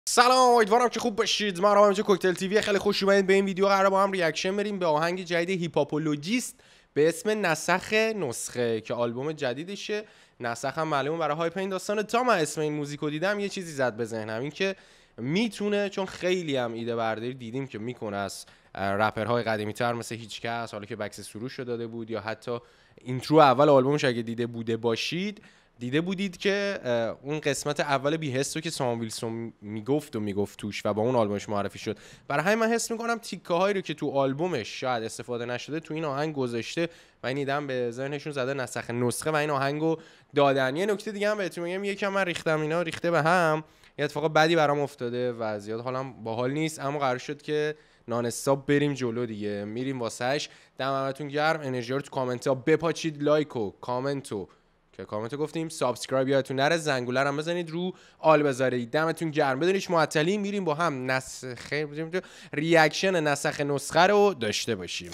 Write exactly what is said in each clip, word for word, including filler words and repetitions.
سلام، امیدوارم که خوب باشید. من رام اینجا کوکتل تیوی. خیلی خوش اومدید به این ویدیو. قراره با هم ریاکشن بریم به آهنگ جدید هیپاپولوژیست به اسم نسخ نسخه که آلبوم جدیدشه. نسخ هم معلومه برای هایپ این داستانه. تا من اسم این موزیکو دیدم یه چیزی زد به ذهنم، این که میتونه، چون خیلی هم ایده برداری دیدیم که میکنه از رپرهای قدیمی تر مثل هیچکس، حالا که بکس سروش رو داده بود، یا حتی اینترو اول آلبومش اگه دیده بوده باشید دیده بودید که اون قسمت اول بی حس رو که سام ویلسون میگفت و میگفت توش و با اون آلبومش معرفی شد. برای همین من حس میکنم تیکه هایی رو که تو آلبومش شاید استفاده نشده تو این آهنگ گذاشته و این ایدم به ذهنشون زده نسخ نسخه و این آهنگو دادن. یه نکته دیگه هم بهتون میگم، یکم من ریختم اینا ریخته به هم، یه اتفاق بدی برام افتاده و زیاد حالم باحال نیست، اما قرار شد که نان استاپ بریم جلو دیگه، میریم واسش. دمتون گرم، انرژی رو تو کامنت ها بپاچید، لایک و کامنتو که کامنت گفتیم، سابسکرایب یادتون نره، زنگوله هم بزنید، رو آل بذارید. دمتون گرم. بدونیش معطلی میریم با هم نسخه ریاکشن نسخ نسخه رو داشته باشیم.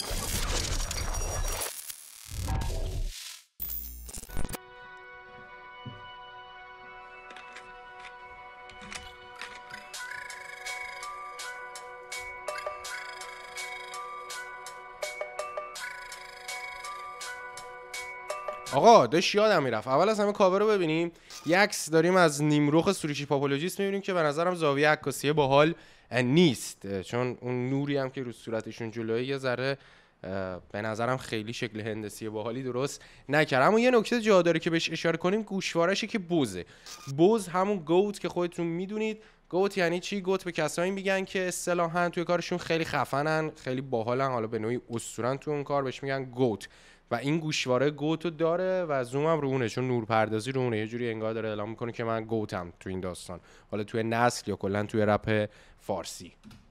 آقا داشت یادم میرفت، اول از همه کاور رو ببینیم. یک عکس داریم از نیمرخ سروش هیپاپولوژیست میبینیم که به نظرم زاویه عکاسی باحال نیست، چون اون نوری هم که رو صورتشون جلوی یه ذره به نظرم خیلی شکل هندسی باحالی درست نکرد. اما یه نکته جا داره که بهش اشاره کنیم، گوشوارشه که بوزه. بوز همون گوت که خودتون میدونید. گوت یعنی چی؟ گوت به کسایی میگن که اصطلاحاً توی کارشون خیلی خفنن، خیلی باحالن، حالا به نوعی اسطورن تو اون کار، بهش میگن گوت. و این گوشواره گوتو داره و زوم هم رو اونه، چون نورپردازی رو اونه، یه جوری انگار داره اعلام میکنه که من گوتم تو این داستان، حالا توی نسل یا کلا توی رپ فارسی.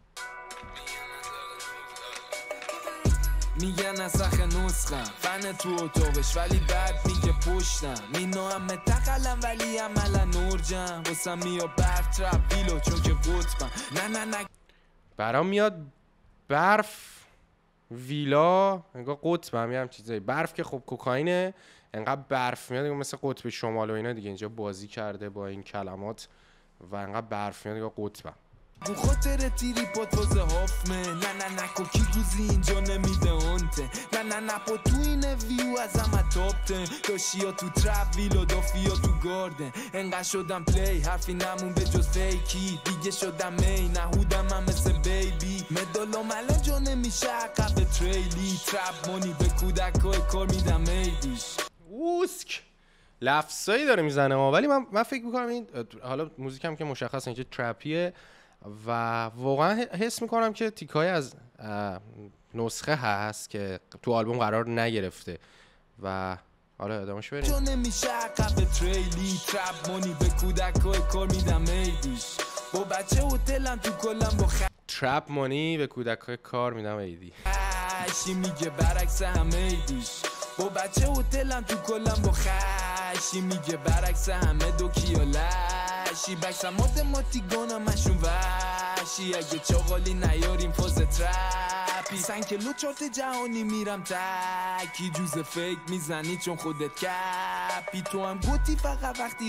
میگن نسخ نسخم فن تو اتاقش ولی بعد میگه پشتم، مینو هم تقلم ولی عملا نورجم، واسم میاد برف ترپ بیلو چون که قطبم. نه نه نه برام میاد برف ویلا، انگار قطب هم یه هم چیزایی. برف که خب کوکائینه، انقدر برف میاد مثل قطب شمال و اینا دیگه، اینجا بازی کرده با این کلمات و انقدر برف میاد انگار قطبم. تو خاطر تیری پات واسه هافمه، نه نه نه کوکی گوزی اینجا نمیده هانته، نه نه نه پا تو این ویو از همه تابتن، داشیا تو ترپ ویلو دافیا تو گاردن، انقدر شدم پلی حرفی نمون به جز فیکی، دیگه شدم می نهودم هم مثل بیبی، مدالام الان جا نمیشه عقب تریلی، ترپ مونی به کودکای کار میدم ایدیش. اوسک لفظایی داره میزنه ما، ولی من من فکر میکنم این حالا موزیکم که مشخص اینجا ترپیه و واقعا حس میکنم که تیکای از نسخه هست که تو آلبوم قرار نگرفته و حالا ادامهش بریم. جا نمیشه عقب تریلی، ترپ مونی به کودکای کار میدم ایدیش، با بچه هتلم تو کلم با خ... ترپ مونی به کودکای کار میدم ایدی خشی میگه برعکس همه ایدیش، با بچه هتلم تو کلم با خشی میگه برعکس همه دو کیالشی، بکسم ماتماتیگانم مشون وشی، اگه چاقالی نیاریم فاز ترپی، سن کلو چارت جهانی میرم تکی، جوز فیک میزنی چون خودت کپی، تو هم گوتی فقط وقتی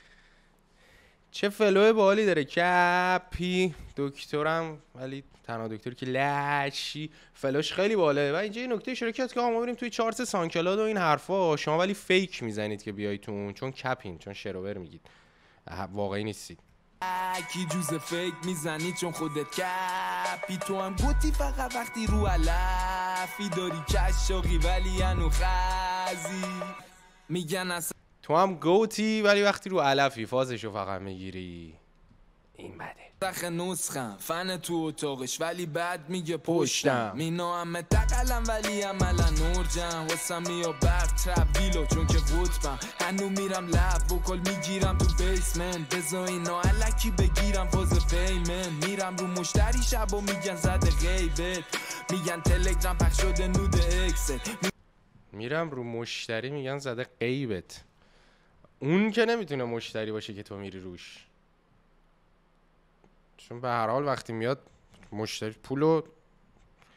چه فلوه بالی داره، کپی دکترم ولی تنها دکتری که لشی، فلوش خیلی باله. و اینجا یه نکته اشاره کرد که ما بریم توی چارت سانکلاد و این حرفا، شما ولی فیک میزنید که بیایید تو اون، چون کپین، چون شروور میگید، واقعی نیستید. کی جوز فیک میزنی چون خودت کپی، تو هم گوتی فقط وقتی رو علفی، داری کشاقی ولی انو خزی، میگن اصلا تو هم گوتی ولی وقتی رو علفی فازشو فقط میگیری، این بده. نسخ نسخم فن تو اتاقش ولی بعد میگه پشتم، مینا همه تقلم ولی عملا نورجم، واسم میاد برف ترپ ویلو چون که قطبم، هنو میرم لب وکل میگیرم تو بیسمن، بزا اینا علکی بگیرم فاز پیمن، میرم رو مشتری شب و میگن زده غیبت، میگن تلگرام پخش شده نود اکسل، میرم رو مشتری میگن زده غیبت. اون که نمیتونه مشتری باشه که تو میری روش، چون به هر حال وقتی میاد مشتری پولو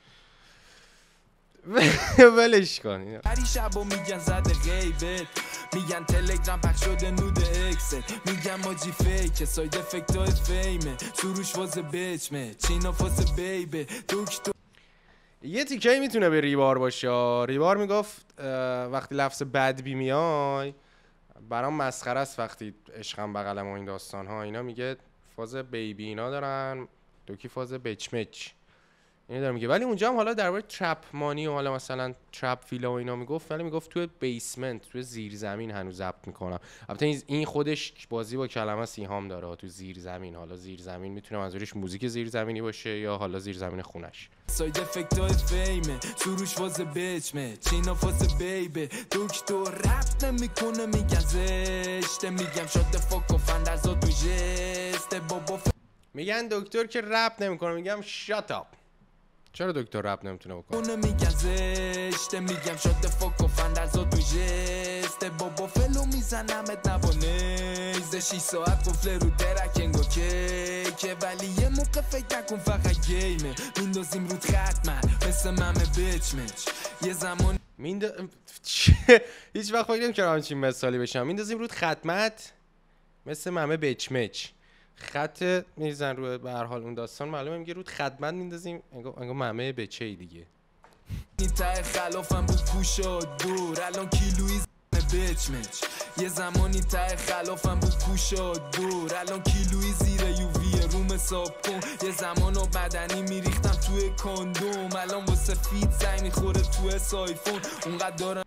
ولش کن. هری شبو میگن زده غیبت، میگن تلگرام پخش شده نود اکسل میگن ماجی فیک ساید افکت های فیمه سروش واز بچمه چینا فاز بیبه دکتر. یه تیکه‌ای میتونه به ریبار باشه. ریبار میگفت وقتی لفظ بد بی میای برام مسخره است وقتی عشقم بغلم و این داستان ها اینا. میگه فاز بیبی اینا دارن، دوکی فاز بچمچ اینو داره میگه. ولی اونجا هم حالا درباره ترپ مانی و حالا مثلا ترپ فیلا و اینا میگفت، ولی میگفت تو بیسمنت، تو زیر زمین هنوز ضبط میکنم. البته این خودش بازی با کلمه سیهام داره، تو زیر زمین. حالا زیر زمین میتونه منظورش موزیک زیر زمینی باشه یا حالا زیر زمین خونش. ساید افکت های فیمه سروش فاز بچمه چینا فاز بیبه دکتر رپ نمیکنه میگن زشته میگم شاد فاک و فندرزا تو جسته بابا ف... میگن دکتر که رپ نمیکنه، میگم شات اپ. چرا دکتر رپ نمیتونه بکنه؟ اون میگن زشته میگم شاد فاک و فندرزا تو جسته بابا فلو میزنمت نبانه شش ساعت قفله رو درکنگو که ولی یه موقع فکر نکن فقط گیمه میندازیم رود ختمه مثل ممه بچمچ یه زمان میند... هیچ وقت فکر نمی‌کردم همچین مثالی بشم. میندازیم رود ختمت مثل ممه بچمچ. خط میزن رو به هر حال اون داستان معلومه میگه رود خدمت میندازیم انگار انگار ممه بچه‌ای دیگه. این ته خلافم بود کوشاد دور الان کیلویی بچمچ یه زمانی ته خلافم بود کوشاد دور الان کیلویی زیر یووی روم ساب کن. یه زمانو بدنی میریختم توی کاندوم الان واسه فیت زنگ میخوره توی سایفون اونقدر دارم.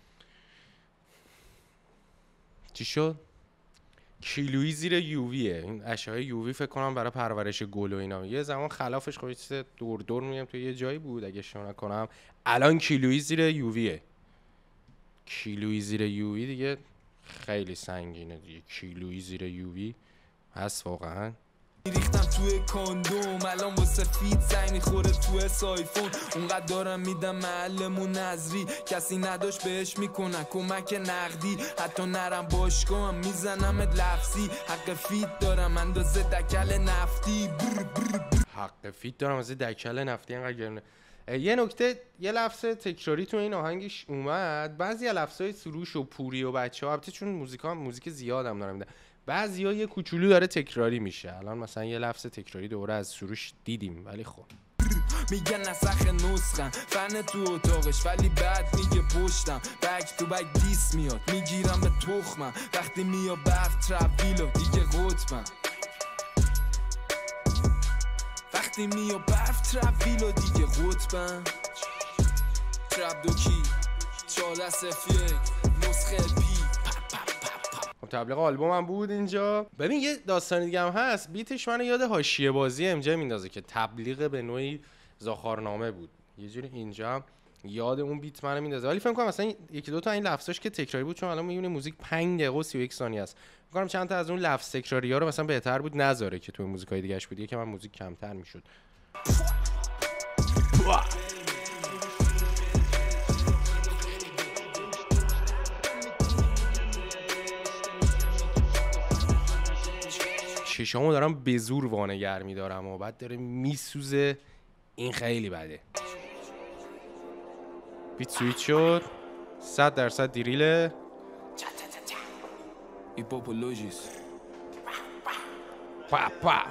چی شد؟ کیلویی زیر یوویه. این اشعه یووی فکر کنم برای پرورش گل و اینا. یه زمان خلافش خب چیز دور دور میگم تو یه جایی بود اگه اشتباه نکنم. الان کیلویی زیر یوویه. کیلویی زیر یووی دیگه خیلی سنگینه دیگه. کیلویی زیر یووی هست واقعا. ریختم توی کاندوم الان واسه فیت زنگ میخوره توی سایفون اونقدر دارم میدم معلمون نظری کسی نداشت بهش میکنن کمک نقدی حتی نرم باشگاه هم میزنمت لفظی حق فیت دارم اندازه دکل نفتی بر بر بر. حق فیت دارم اندازه دکل نفتی اینقدر گرونه. یه نکته، یه لفظ تکراری تو این آهنگش اومد. بعضی از لفظای سروش و پوری و بچه‌ها البته چون موزیکا موزیک زیادم دارم میده، بعضیا یه کوچولو داره تکراری میشه. الان مثلا یه لفظ تکراری دوره از سروش دیدیم ولی خب میگن نسخ نسخم فن تو اتاقش ولی بعد میگه پشتم بک تو بک دیس میاد میگیرم به تخمم وقتی میاد برف ترابیلو دیگه قطبم وقتی میاد برف ترابیلو دیگه قطبم تراب دوکی چاله سفیه نسخه پی تبلیغ آلبوم هم بود اینجا. ببین یه داستان دیگه هم هست، بیتش منو یاد حاشیه بازی ام جی میندازه که تبلیغ به نوعی زاخارنامه بود. یه جوری اینجا یاد اون بیت منو میندازه، ولی فکر کنم مثلا یکی دو تا این لفظاش که تکراری بود، چون الان میبینی موزیک پنج دقیقه و سی و یک ثانیه است. فکر کنم چند تا از اون لفظ تکراری‌ها رو مثلا بهتر بود نذاره که تو موزیکای دیگه‌اش بود، که من موزیک کمتر میشد. چشامو دارم به زور وانگر میدارم و بعد داره میسوزه. این خیلی بده. بیت سویت شد. صد درصد دیریله. هیپاپولوژیس پا پا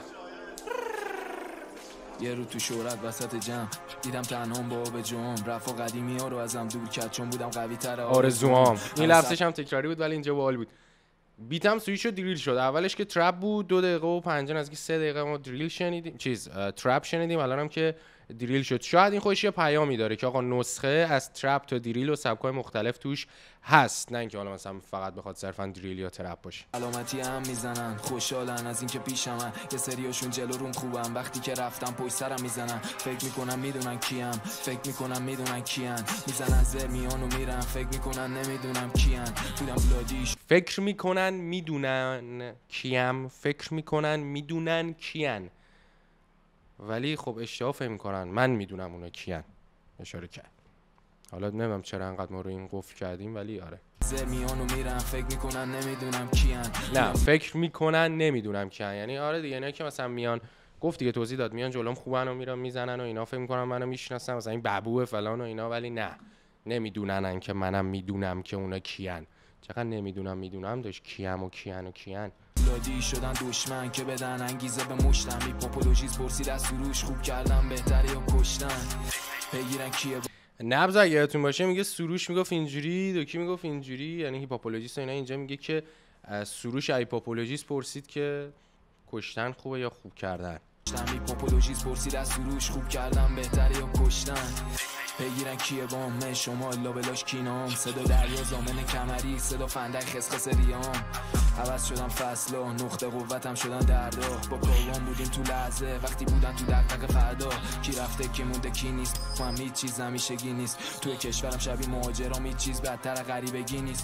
یه رو تو شهرت وسط جمع دیدم تنهام با آب جام رفا قدیمی ها رو ازم دور کرد چون بودم قوی تر آرزوام. این لفظش هم تکراری بود ولی اینجا باحال بود. بیتم سویچ شد دریل شد. اولش که ترپ بود دو دقیقه و پنجاه نزدیک سه دقیقه ما دریل شنیدیم، چیز ترپ شنیدیم. الانم که دریل شد. شاید این خودش یه پیامی داره که آقا نسخه از ترپ تا دریل و سبک‌های مختلف توش هست، نه اینکه حالا مثلا فقط بخواد صرفا دریل یا ترپ باشه. علامتی هم میزنن خوشحالن از اینکه پیشمن، یه سریاشون جلو روم خوبم وقتی که رفتم پشت سرم میزنن. فکر میکنم میدونن کیم، فکر میکنم میدونن کیان، میزنن زر میانو میرن فکر میکنن نمیدونم کیان. بودم بلادیش فکر میکنن میدونن کیم، فکر میکنن میدونن کیان، ولی خب اشتباه فهم میکنن من میدونم اونا کیان. اشاره کرد. حالا نمیدونم چرا انقدر ما رو این قفل کردیم ولی آره. زر میانو میرن فکر میکنن نمیدونم کیان. نه فکر میکنن نمیدونم کیان یعنی آره دیگه، اینا که مثلا میان گفت دیگه توضیح داد میان جلوم خوبن و میرن میزنن و اینا فکر میکنن منو میشناسن مثلا این ببوه فلان و اینا، ولی نه نمیدونن که منم میدونم که اونا کیان. چقدر نمیدونم میدونم داشت کیم و کیان و کیان لادی شدن دشمن که بدن انگیزه به مشتم هیپاپولوژیز پرسید از سروش خوب کردن بهتره یا کشتن بگیرن کیه نبض اگه یادتون باشه میگه سروش میگفت اینجوری دوکی میگفت اینجوری یعنی هیپاپولوژیست و اینا اینجا میگه که سروش هیپاپولوژیست پرسید که کشتن خوبه یا خوب کردن هیپاپولوژیست پرسید از سروش خوب کردن بهتره یا کشتن بگیرن کیه بام شما لابلاش کینام صدا دریا زامن کمری صدا فندک خسخس ریام عوض شدم فصلا نقطه قوتم شدن دردا با کاروان بودیم تو لحظه وقتی بودن تو دقدقه فردا کی رفته کی مونده کی نیست من هیچ چیز همیشگی نیست توی کشورم شبیه مهاجرام هیچ چیز بدتر غریبگی نیست.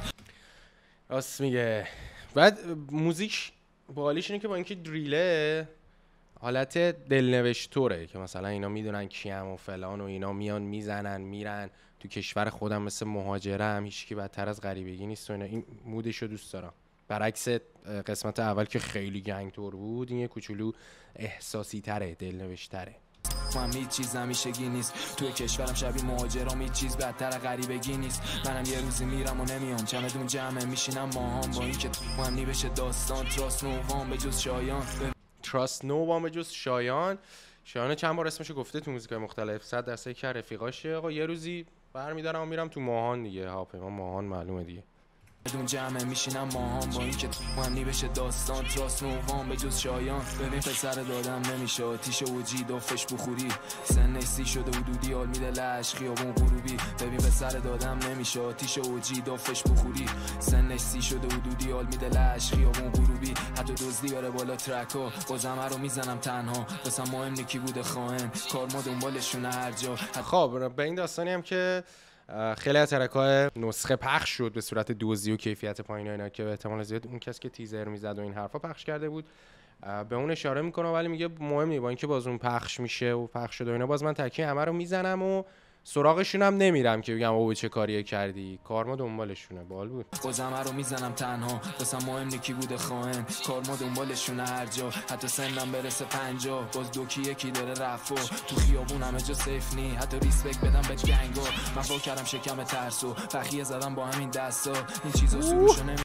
راست میگه. بعد موزیک باحالیش اینه که با اینکه دریله حالت دلنوشتوره که مثلا اینا میدونن کیم و فلان و اینا میان میزنن میرن تو کشور خودم مثل مهاجرم هیچکی بدتر از غریبگی نیست و اینا. این مودشو دوست دارم برعکس قسمت اول که خیلی گنگ تور بود این یه کوچولو احساسی تره دلنوشت تره. من هیچ چیز همیشگی نیست توی کشورم شبیه مهاجرام هیچ چیز بدتر غریبگی نیست منم یه روزی میرم و نمیام چمدون جمعه میشینم ماهام با اینکه مهمی بشه داستان تراست نووام به جز شایان تراست نووام به جز شایان شایان چند بار اسمشو گفته تو موزیکای مختلف صد درصد که رفیقاشه. آقا یه روزی برمیدارم و میرم تو ماهان دیگه هواپیما ماهان معلومه دیگه بدون جمعه میشینم ماهام با اینکه مهمی بشه داستان تراست نووام به جز شایان ببین پسر دادم نمیشه آتیش اوجی دافش بخوری سن سی شده حدودی حال میده لش خیابون غروبی ببین پسر دادم نمیشه آتیش اوجی دافش بخوری سن سی شده حدودی حال میده لش خیابون غروبی حتی دزدی بره بالا ترکا بازم رو میزنم تنها واسم مهم نیکی بوده خائن کار ما دنبالشونه هر جا. خب به این داستانی هم که خیلی از ترک‌های نسخه پخش شد به صورت دوزی و کیفیت پایین و اینا که احتمال زیاد اون کس که تیزر میزد و این حرفا پخش کرده بود به اون اشاره میکنه ولی میگه مهم نیست با اینکه باز اون پخش میشه و پخش شده و اینا باز من تکیه همه رو میزنم و سراغشون هم نمیرم که بگم او چه کاریه کردی کار ما دنبالشونه. بال بود بازم رو میزنم تنها واسم مهم نیکی بوده خائن کار ما دنبالشونه هر جا حتی سنم برسه پنجاه باز دوکی یکی داره رفو تو خیابون همه جا سیف نی حتی ریسپکت بدم به گنگا من وا کردم شکم ترسو فخیه زدم با همین دستا این چیزا سروشو نمی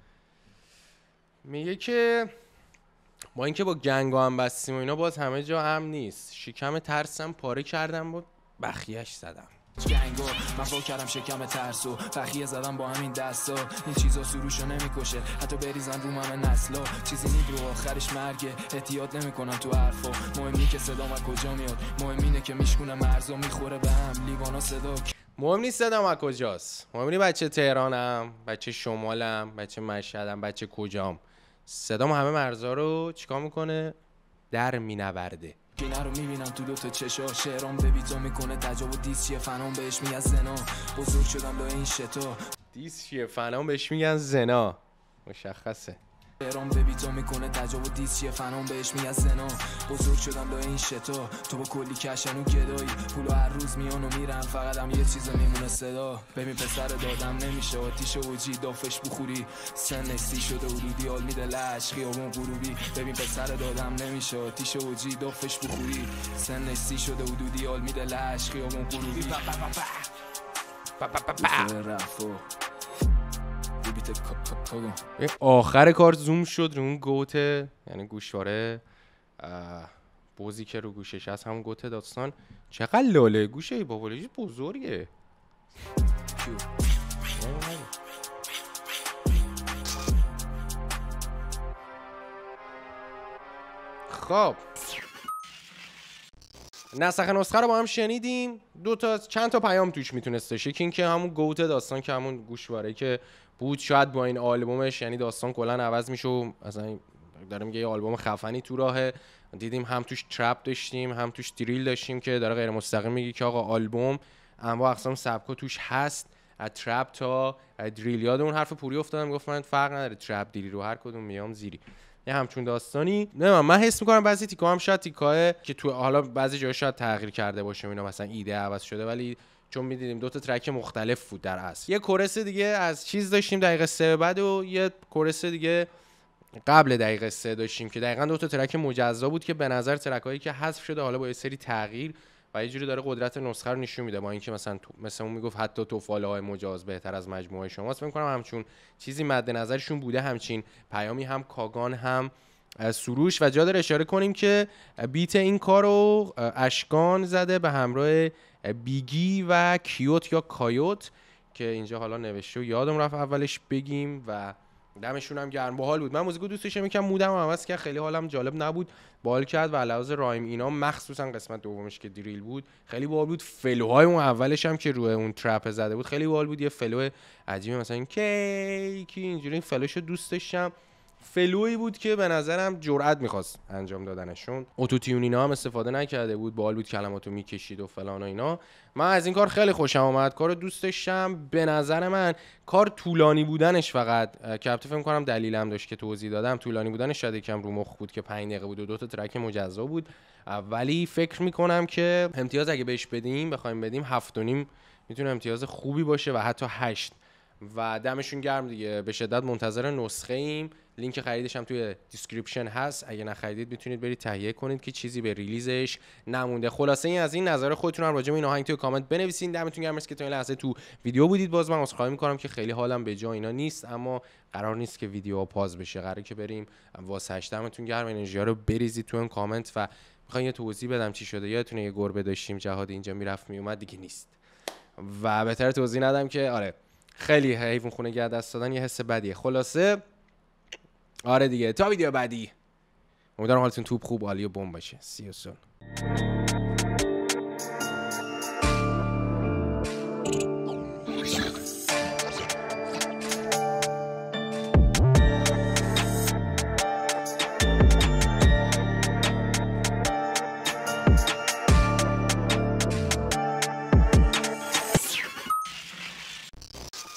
میگه که با اینکه با گنگا هم بستیم و اینا باز همه جا هم نیست شکم ترسم پاره کردم با بخیهش زدم گنگا من وا کردم شکم ترسو فخیه زدم با همین دستا این چیزا سروشو نمیکشه حتی بریزن رو همه نسلا چیزی نید رو آخرش مرگه احتیاط نمیکنم تو حرفا مهم نیست که صدام از کجا میاد مهم اینه که میشکونه مرزا میخوره به هم لیوانا صدا مهم نیست صدام از کجاست مهم نیست بچه تهرانم بچه شمالم بچه مشهدم بچه کجام صدام همه مرزا رو چیکار میکنه در مینورده. اینا رو میبینم تو دو تا چشا شعرام به بیتا میکنه تجاوز دیس چیه فنام بهش میگن زنا بزرگ شدم لای این شتا دیس چیه فنام بهش میگن زنا مشخصه شعرام به بیتا میکنه تجاوز دیس چیه فنام بهش میگن زنا بزرگ شدم لای این شتا تو با کلی کشن و گدایی پولو هر روز میان و میرن فقط هم یه چیز میمونه صدا ببین پسر دادم نمیشه آتیش اوجی دافش بخوری سن سی شده حدودی حال میده لش خیابون غروبی ببین پسر دادم نمیشه آتیش اوجی دافش بخوری سن سی شده حدودی حال میده لش خیابون غروبی پا پا پا پا پا پا آخر کار زوم شد رو اون گوته یعنی گوشواره بوزی که رو گوشش هست همون گوته داستان چقدر لاله گوشه ای بابالوژی بزرگه. خب نسخ نسخه رو با هم شنیدیم دو تا چند تا پیام توش میتونسته یکی این که همون گوته داستان که همون گوشواره که بود شاید با این آلبومش یعنی داستان کلا عوض میشه و مثلا داره میگه یه آلبوم خفنی تو راهه دیدیم هم توش ترپ داشتیم هم توش دریل داشتیم که داره غیر مستقیم میگه که آقا آلبوم انواع اقسام سبکا توش هست از ترپ تا دریل. یاد اون حرف پوری افتادم گفت من فرق نداره ترپ دریل رو هر کدوم میام زیری یه همچون داستانی. نه من حس میکنم بعضی تیکا هم شاید تیکای که تو حالا بعضی جاها شاید تغییر کرده باشه اینا مثلا ایده عوض شده ولی چون میدیدیم دو تا ترک مختلف بود در اصل. یه کورس دیگه از چیز داشتیم دقیقه سه بعد و یه کورس دیگه قبل دقیقه سه داشتیم که دقیقاً دو تا ترک مجزا بود که به نظر ترکایی که حذف شده حالا با یه سری تغییر و یه جوری داره قدرت نسخه رو نشون میده، با اینکه مثلا تو مثلا اون میگفت حتی توفاله‌های مجاز بهتر از مجموعه شماست. فکر می‌کنم همچون چیزی مد نظرشون بوده، همچین پیامی هم کاگان هم سروش. و جا داره اشاره کنیم که بیت این کارو اشکان زده به همراه بیگی و کیوت یا کایوت که اینجا حالا نوشته و یادم رفت اولش بگیم و دمشون هم گرم. باحال بود. من موزیکو دوست داشتم، یکم مودم عوض کرد، خیلی حالم جالب نبود، باحال کرد و علاوه رایم اینا مخصوصا قسمت دومش که دریل بود خیلی باحال بود. فلوهای اون اولش هم که روی اون ترپ زده بود خیلی باحال بود، یه فلو عجیبه مثلا این کی کی اینجوری فلوشو دوست داشتم. فلویی بود که به نظرم جرأت می‌خواست انجام دادنشون. اتوتیون اینا هم استفاده نکرده بود، باحال بود، کلماتو میکشید و فلان و اینا. من از این کار خیلی خوشم اومد، کارو دوست داشتم. به نظر من کار طولانی بودنش فقط کپتو فکر کنم دلیلم داشت که توضیح دادم، طولانی بودنش شاید یکم رو مخ بود که پنج دقیقه بود و دو تا ترک مجزا بود، ولی فکر می‌کنم که امتیاز اگه بهش بدیم بخوایم بدیم هفت و نیم میتونه امتیاز خوبی باشه و حتی هشت. و دمشون گرم دیگه، به شدت منتظر نسخه ایم. لینک خریدش هم توی دیسکریپشن هست، اگه نخریدید میتونید برید تهیه کنید که چیزی به ریلیزش نمونده. خلاصه این از این، نظر خودتون هم راجع به این آهنگ توی کامنت بنویسین. دمتون گرم که تا این لحظه تو ویدیو بودید. باز من عذرخواهی میکنم که خیلی حالم به جا اینا نیست، اما قرار نیست که ویدیو پاز بشه، قراره که بریم واسه هشت. دمتون گرم، انرژی رو بریزید تو این کامنت و میخوام یه توضیح بدم چی شده. یادتون یه گربه داشتیم جهاد اینجا میرفت میومد، دیگه نیست و بهتره توضیح ندم که آره خیلی حیوان خونه گرد دست دادن یه حس بدیه. خلاصه آره دیگه، تا ویدیو بعدی امیدوارم حالتون توپ خوب عالی و بمب باشه. سی یو سون.